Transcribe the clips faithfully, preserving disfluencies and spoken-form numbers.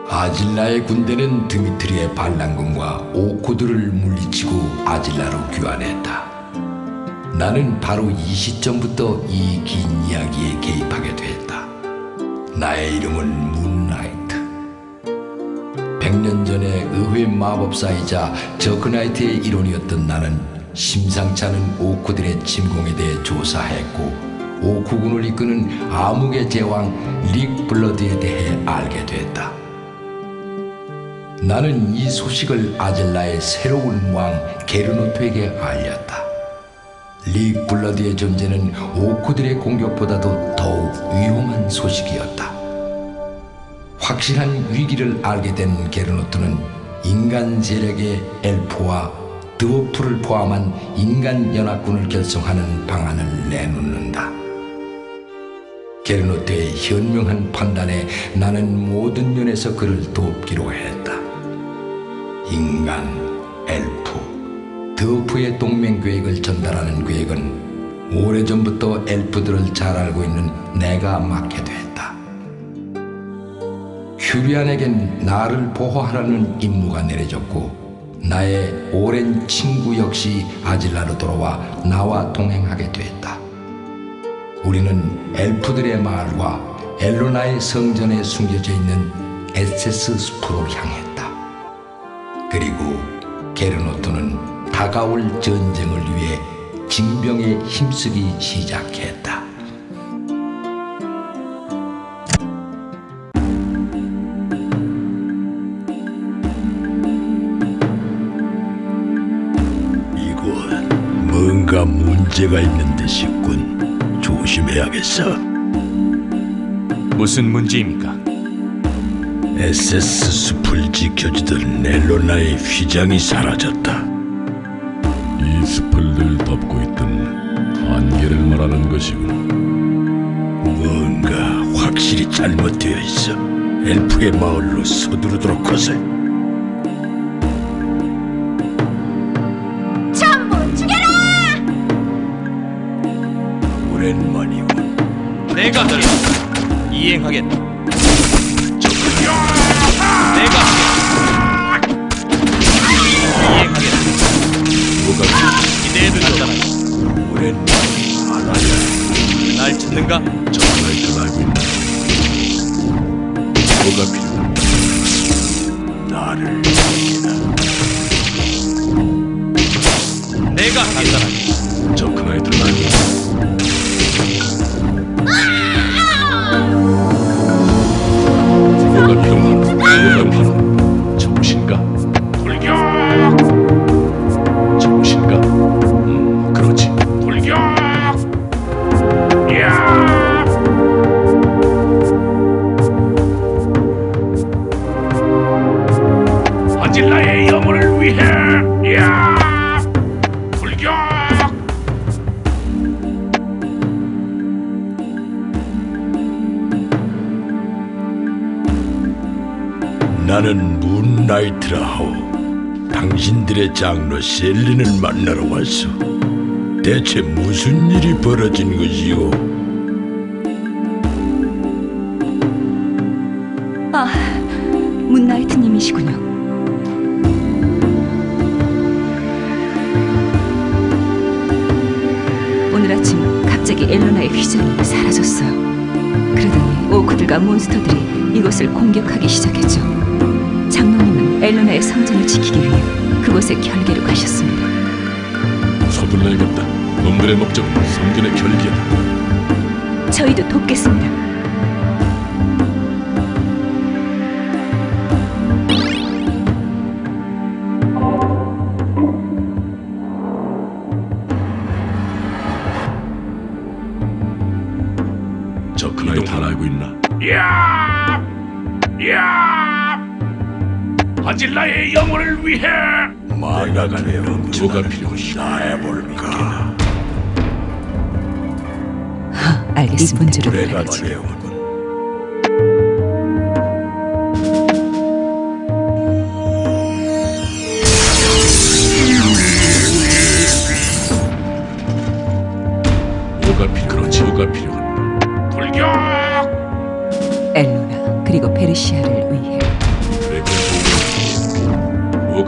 아질라의 군대는 드미트리의 반란군과 오코드를 물리치고 아질라로 귀환했다. 나는 바로 이 시점부터 이 긴 이야기에 개입하게 됐다. 나의 이름은 문나이트. 백 년 전에 의회 마법사이자 저크나이트의 일원이었던 나는 심상치 않은 오코들의 침공에 대해 조사했고 오쿠군을 이끄는 암흑의 제왕 릭 블러드에 대해 알게 됐다. 나는 이 소식을 아젤라의 새로운 왕 게르노트에게 알렸다. 릭 블러드의 존재는 오쿠들의 공격보다도 더욱 위험한 소식이었다. 확실한 위기를 알게 된 게르노트는 인간 세력의 엘프와 드워프를 포함한 인간 연합군을 결성하는 방안을 내놓는다. 게르노트의 현명한 판단에 나는 모든 면에서 그를 돕기로 했다. 인간, 엘프, 드워프의 동맹 계획을 전달하는 계획은 오래전부터 엘프들을 잘 알고 있는 내가 맡게 됐다. 큐리안에겐 나를 보호하라는 임무가 내려졌고 나의 오랜 친구 역시 아질라로 돌아와 나와 동행하게 됐다. 우리는 엘프들의 마을과 엘로나의 성전에 숨겨져 있는 에세스 숲으로 향했다. 그리고 게르노트는 다가올 전쟁을 위해 징병에 힘쓰기 시작했다. 이건 뭔가 문제가 있는 듯이군. 조심해야겠어. 무슨 문제입니까? 에세스 숲을 지켜주던 엘로나의 휘장이 사라졌다. 이 숲을 늘 덮고 있던 안개를 말하는 것이군. 뭔가 확실히 잘못되어 있어. 엘프의 마을로 서두르도록 하세. 전부 죽여라! 오랜만이군. 내가 너를 이행하겠다. 내가 이행하겠다. 뭐가 기대해두잖아. 오랜만이 알아야. 날 찾는가? 정말 알고 있나? 뭐가 필요해? 나를 죽이라. 내가 하겠다. 저크나이트를 알고 있나? 뭐가 필요한? 뭐가 필요한? 정신가? 돌격! 정신가? 음, 그렇지. 돌격! 야! 아질라의 영혼을 위해! 야! 돌격! 나는 문나이트라 하오. 당신들의 장로 셀린을 만나러 왔소. 대체 무슨 일이 벌어진 것이오? 아, 문나이트님이시군요. 오늘 아침 갑자기 엘로나의 휘장이 사라졌어요. 그러더니 오크들과 몬스터들이 이곳을 공격하기 시작했죠. 장로님은 엘로나의 성전을 지키기 위해 그곳에 결계로 가셨습니다. 서둘러야겠다. 놈들의 목적은 성전의 결계다. 저희도 돕겠습니다. 저크나이트 잘 알고 있나? 야! 야! 아질라의 영혼을 위해! 망가가면 뭐가 필요해? 다 해볼까? 알겠습니다. 문제를 내가 채우군. 뭐가 필요? 그렇지. 뭐가 필요한? 돌격! 엘로나 그리고 페르시아를 위해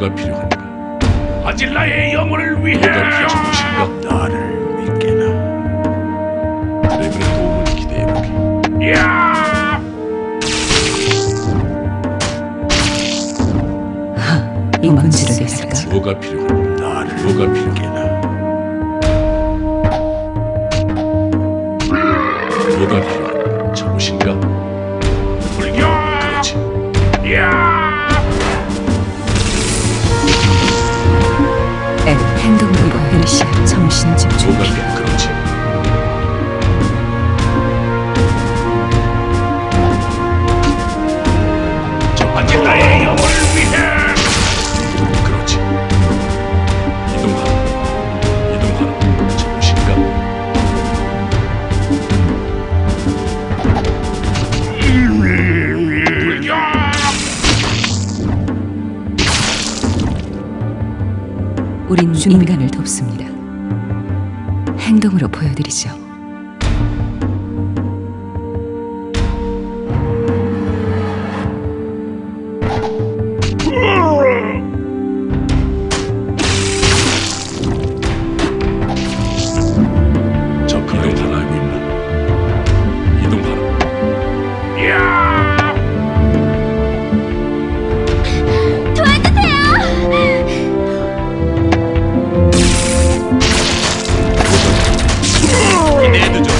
뭐가 필요한가? 아질라의 영혼을 위해 뭐가 필요하신가? 나를 믿게나. 드래곤의 도움을 기대해보게. 야! 이 문제를 내실까? 뭐가 필요한가? 나를 뭐가 필요하나? 뭐가 필요한가? 저것인가? 불교! 그렇지. 야! 엘 행동력과 페르시아 정신 집중. 뭐가 필요? 그렇지. 아질라의 영혼을 위해 그렇지. 이동하라. 이동하라. 저것인가? 불교! 우린 인간을 돕습니다. 행동으로 보여드리죠. 저 그를 잘 알고 있나? 이동하라. 야! 기대해두죠.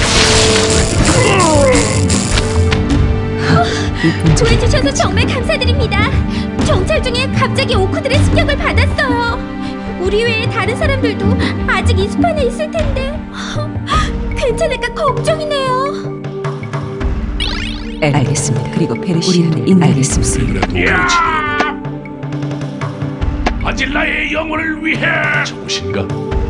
이 문제를 구해주셔서 정말 감사드립니다. 정찰 중에 갑자기 오크들의 습격을 받았어요. 우리 외에 다른 사람들도 아직 이 숲안에 있을 텐데 괜찮을까 걱정이네요. 엘 알겠습니다. 그리고 페르시아는 인 알겠습니다. 드래곤의 도움을 야! 기대해보게. 아질라의 영혼을 위해 저것인가?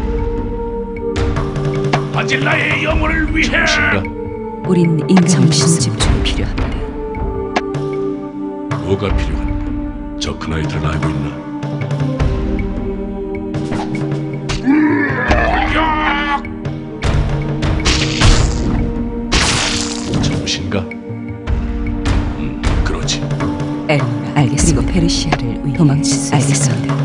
아질라의 영혼을 위해 저것인가? 우린 인간 정신 집중이 필요합니다. 뭐가 필요한가? 저 그나이트를 알고 있나? 저것인가? 음, 그렇지. 엘로가 알겠습니다. 그리고 페르시아를 위해 도망칠 수 알겠습니다.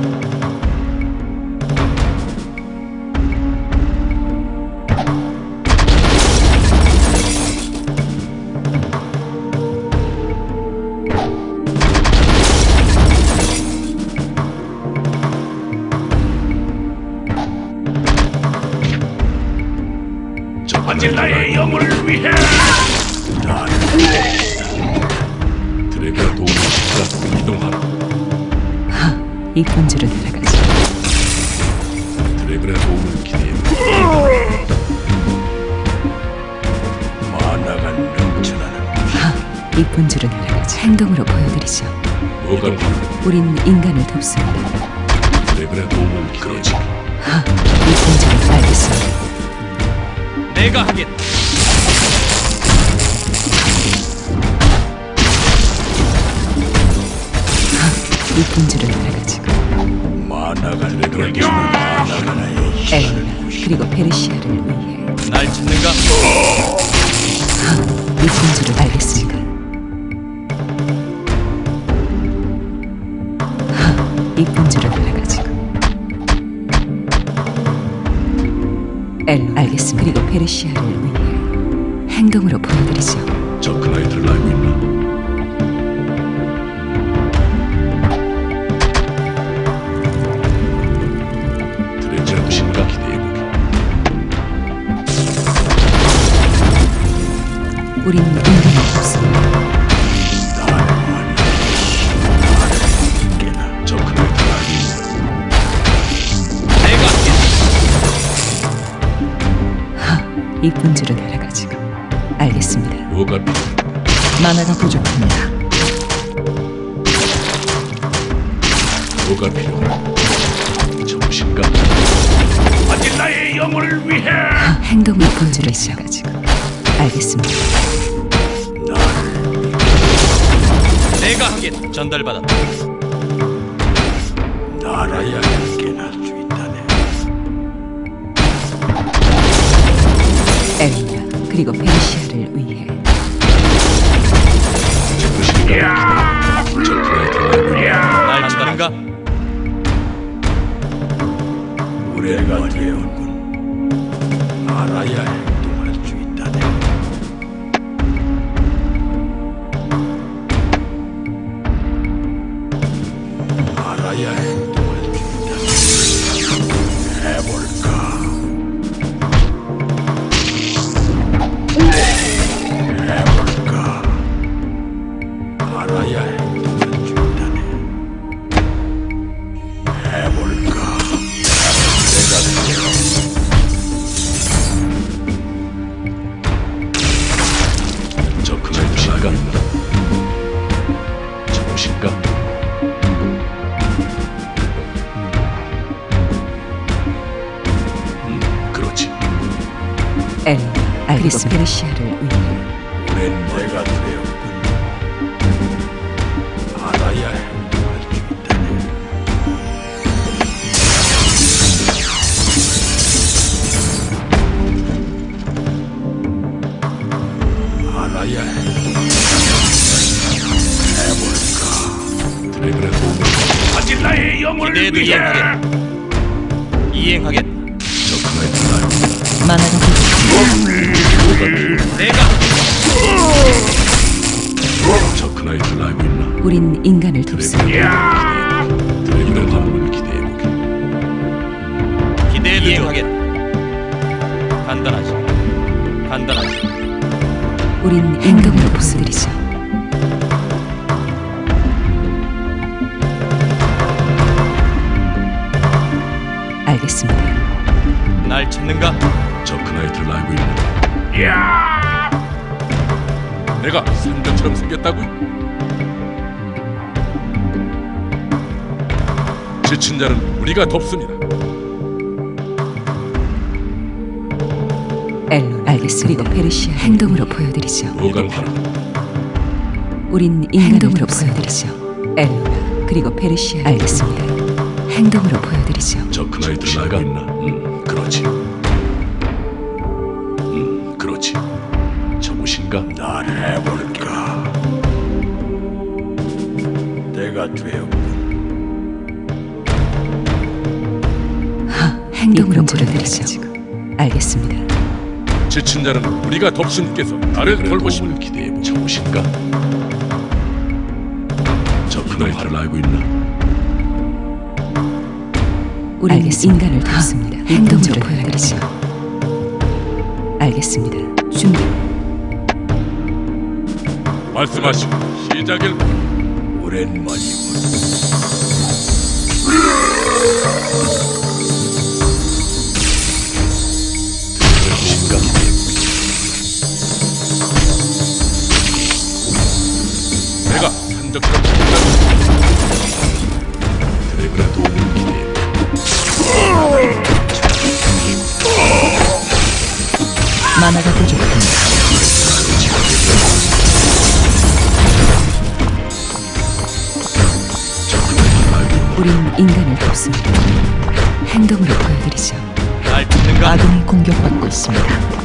저 아질라의 영혼을 위해 드래곤의 도움을 시켜 이동하라. 이 본질을 날아가지. 드래곤의 도움을 기대해보게. 만화가 넘쳐나는 이 본질을 날아가지. 행동으로 보여드리죠. 뭐가 필요한가? 우린 인간을 돕습니다. 드래곤의 도움을 기대해보게. 이 본질을 알겠습니다. 내가 하겠다. 이 본질을 날아가지. 만화가 드래곤의 도움을 만화가 나의 엘로가 그리고 페르시아를 위해 날 찾는가? 이 본질을 알겠습니다. 이 본질을 날아가지. 엘로 알겠습니다. 그리고 페르시아를 위해 행동으로 보여드리죠. 저 그나이트를 알고 있나? 드래곤의 기대해보게. 우린 인간을 돕습니다. 깨나 저 그나이트를 알고 있나? 내가 하겠다. 이 본질을 날아가지. 알겠습니다. 뭐가 필요해? 만화가 부족합니다. 뭐가 필요해? 저것인가? 아질라의 영혼을 위해 행동의 본질을 시작하지고 알겠습니다. 내가 하겠다. 전달받았다. 나라야 깨나 수 있다네. 엘리야 그리고 페르시아를 위해 저것인가? 저 그나이트를 알고 있나? 날 찾는가? 내가 되었군. 알아야 행동할 수 있다네. 알아야 행동할 수 있다네. 해볼까? 해볼까? 알아야 행동할 수 있다네. 해볼까? 내가 저 그날 시간 정신가? 음, 그렇지. 엘로나 그리고 페르시아를 위해 오랜 내가 되었군. 알아야 행동할 수 있다네. 알아야 행동할 수 있다네. 해볼까? 드래그의 도움을 아질라의 영혼을 기대에도 위해 이행하겠다. 이행하겠다. 접근할 줄 알고 만화가 내가 접근할 줄 알고 있나? 우린 인간을 돕습니다. 드래그의 반응을 기대해보게. 기대에도 이행하겠다. 간단하지. 간단하지. 우린 행동으로 보여드리죠. 알겠습니다. 날 찾는가? 접근할 줄 알고 있나? 야! 내가 산적처럼 생겼다고? 지친 자는 우리가 돕습니다. 엘론 알겠습니다. 그리고 페르시아 행동으로 보여드리죠. 뭐가 바라? 우린 인간으로 보여드리죠. 엘로나 그리고 페르시아 알겠습니다. 행동으로 보여드리죠. 접근할 줄 알고 있나? 음, 그렇지. 음, 그렇지. 정신가? 난 해볼까? 내가 되었군. 행동으로 보여드리죠. 알겠습니다. 지친 자는 우리가 돕신께서 나를 돌보십니다. 돌보심을 기대해보. 정신가? 접근할 줄 알고 있나? 우린 인간을 돕습니다. 행동으로 보여드리죠. 알겠습니다. 준비. 말씀하시오. 시작일 오랜만이군. 정신가? 내가 산적처럼 생겼다고? 드래그의 도움을 기대해. 만화가 부족합니다. 우린 인간을 돕습니다. 행동으로 보여드리죠. 날 찾는가? 아군이 공격받고 있습니다.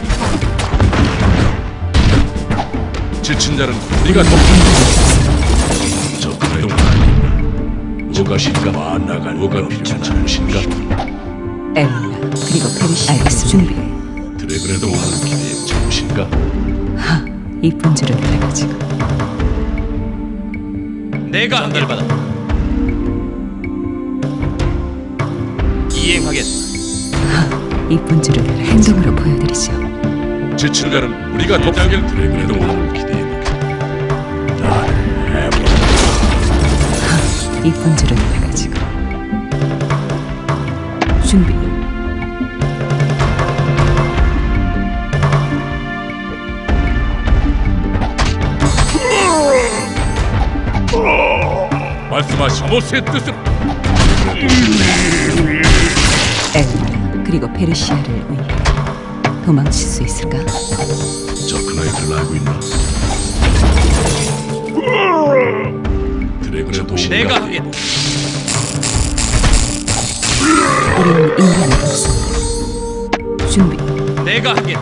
지친 자는 우리가 돕습니다. 접근할 줄 알고 있나? 무엇인가? 만나갈 뭐가 필요한 정신가? 엘로나 그리고 페르시아 알겠습니다. 준비. 드래그의 도움을 기대해. 정신가? 하, 이쁜 줄은 알아가지고 내가 전달받아. 이행하겠다. 이쁜 줄은 알아. 행동으로 보여드리죠. 지친 자는 우리가 돕자길 드래그의 도움을 기대해. 나를 해볼. 이쁜 줄은 알아가지고 준비. 말씀하시오. 모세의 뜻으로 엘로나 그리고 페르시아를 위해 도망칠 수 있을까? 접근할 줄 알고 있나? 드래그의 도움을 내가 하겠다. 우리는 인간을 돕습니다. 준비. 내가 하겠다.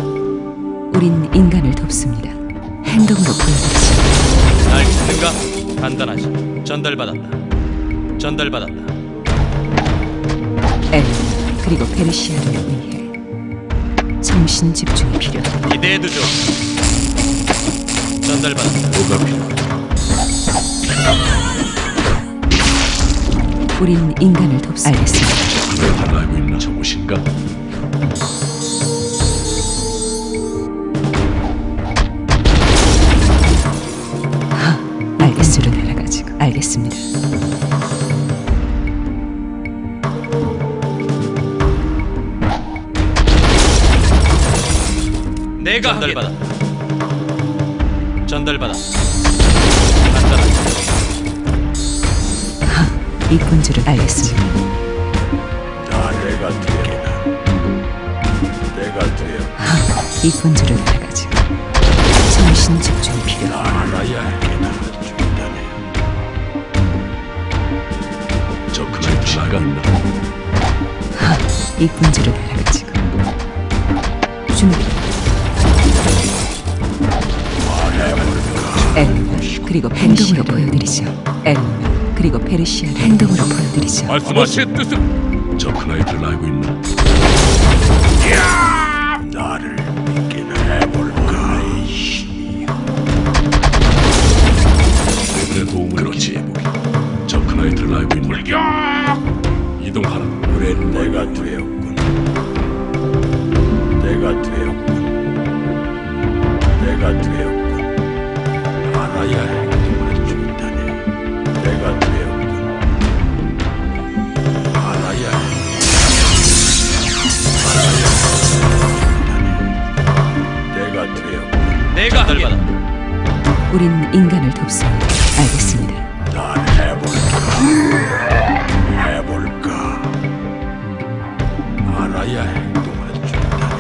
우린 인간을 돕습니다. 행동으로 보여드리죠. 날 찾는가? 간단하지. 전달받았다. 전달받았다. 엘레나 그리고 페르시아를 위해 정신 집중이 필요합니다. 기대해두죠. 전달받았다. 뭐가 필요해? 우린 인간을 돕습니다. 알겠습니다. 그걸 다 알고 있나? 저곳인가? 알겠수를 알아가지고 알겠습니다. 내가 전달받았다. 전달받았다. 간단하게. 이쁜 줄을 알겠습니다. 다 내가 되었다. 내가 되었다. 이쁜 줄을 알아가지고 정신 집중이 필요합니다. 알아야 할게나 준다네. 저 그날 지가 있나? 이쁜 줄을 알아가지고 준비. 엘레나 그리고 행동으로 보여드리죠. 엘레나 그리고 페르시아를 행동으로 보여드리죠. 말씀하신 뜻은? 저 그나이들 알고 있나? 나를 믿기나 해볼까? 이씨. 그들의 도움을 그렇지 해보기. 저 그나이들 알고 있나? 불격! 이동하라. 그래 내가 되었군. 내가 되었군. 내가 되었군. 알아야 행동을 준다네. 내가 되었군. 알아야 알아야 준다네. 내가 되었군. 내가 전달받았다. 우린 인간을 돕습니다. 알겠습니다. 난 해볼까? 해볼까? 알아야 행동을 준다네.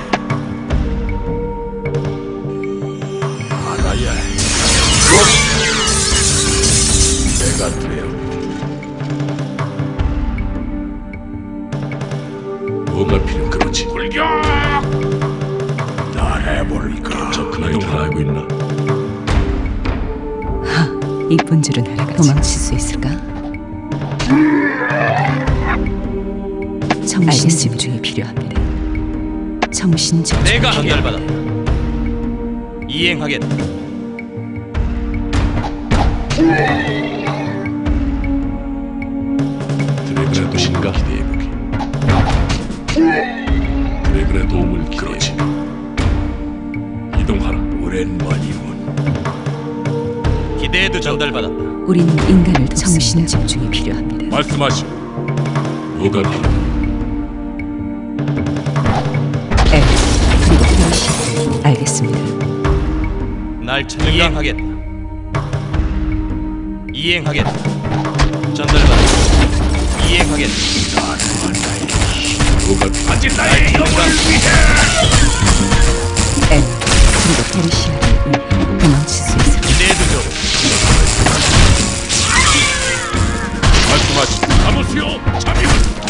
알아야 해. 내가 되었군. 뭐가 필요? 그렇지. 불격! 나 해볼까? 저 그나이들 알고 있나? 이쁜 줄은 알아가 도망칠 수 있을까? 정신 집중이 필요합니다. 정신 집중. 내가 전달받았다. 이행하겠다. 드래그의 도신가? 기대해보기. 드래그의 도움을 그렇지. 이동하라. 오랜만이군. 기대해도 전달받았다. 우린 인간을 정신 집중이 필요합니다. 말씀하시오. 뭐가 필요해? 엘 그리고 페르시아 알겠습니다. 날 찾는가? 이행하겠다. 이행하겠다. 전달받았다. 이행하겠다. 뭐가 아직 나의 영혼을 위해! 엘 그리고 페르시아를 위해 도망칠 수 있을까? 기대해두죠. 말씀하시오. 잡으시오! 자비를!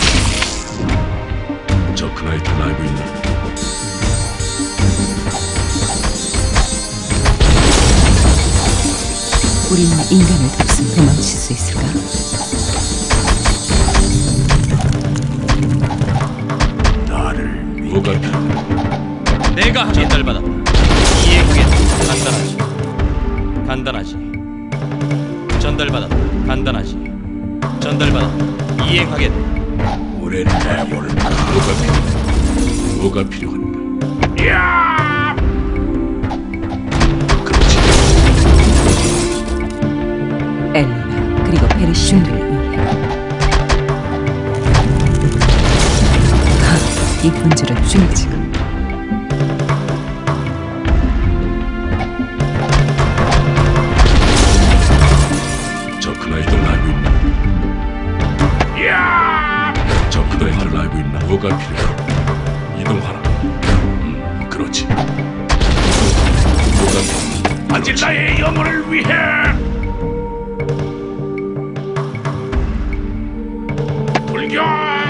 저 그나이들 알고 있나? 우린 인간을 돕습니다. 도망칠 수 있을까? 나를 뭐가 필요해? 내가 전달받았다. 이행하겠다. 간단하지. 간단하지. 전달받았다. 간단하지. 전달받았다. 이행하겠다. 오랜 해볼까? 뭐가 필요해? 뭐가 필요한가? 야! 그렇지. 엘레나 그리고 페르시아를 위해 하, 이쁜 줄은 춤지고 저 그나이들 알고 있나? 야! 저 그나이들 알고 있나? 뭐가 필요해? 이동하라. 음, 그렇지. 뭐가 필요해? 아직 나의 영혼을 위해! 불격!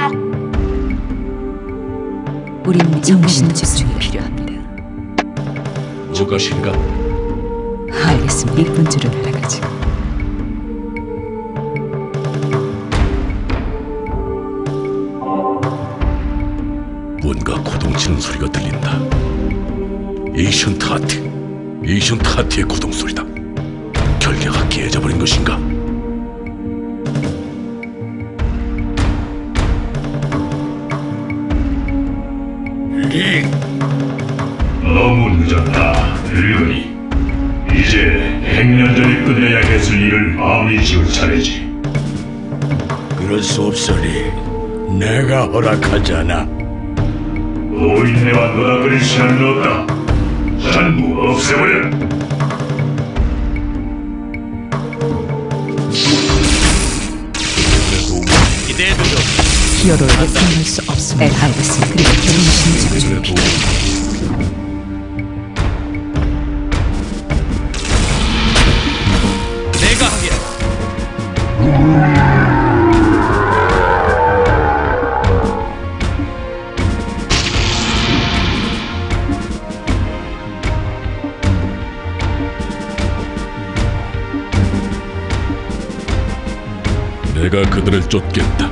우린 정신 집중이 필요합니다. 뭐가 필요가? 알겠습니다. 이쁜 줄은 알아가지고 하는 소리가 들린다. 에이션트 하트, 에이션트 하트의 구동소리다. 결계가 깨져버린 것인가? 릭, 너무 늦었다. 늙은이. 이제 백년전이 끝내야겠을 일을 마무리 지을 차례지. 그럴 수 없어, 릭. 내가 허락하잖아. 노인네와 노닥거릴 시간은 없다. 전부 없애버려. 기대해두죠. 히어로에게 승할 수 없습니다. 엘하이버스 그리고 결혼하신 중 내가 하게. 내가 그들을 쫓겠다.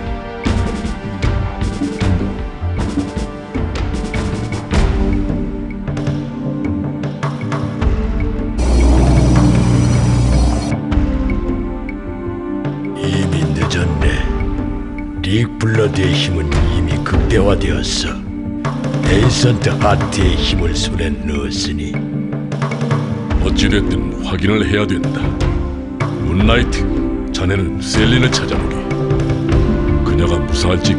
이미 늦었네. 릭 블러드의 힘은 이미 극대화되었어. 에이선트 하트의 힘을 손에 넣었으니 어찌됐든 확인을 해야 된다. 문라이트, 자네는 셀린을 찾아보게. 그녀가 무사할지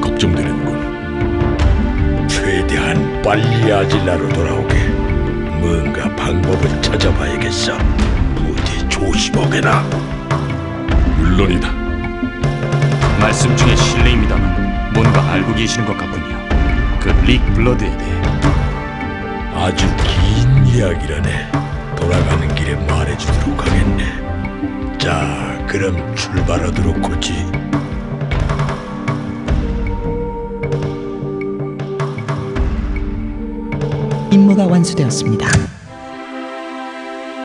걱정되는군. 최대한 빨리 아질라로 돌아오게. 뭔가 방법을 찾아봐야겠어. 부디 조심하게나. 물론이다. 말씀 중에 실례입니다만 뭔가 알고 계시는 것 같군요. 그 릭 블러드에 대해. 아주 긴 이야기라네. 돌아가는 길에 말해주도록 하겠네. 자, 그럼 출발하도록 하지. 임무가 완수되었습니다.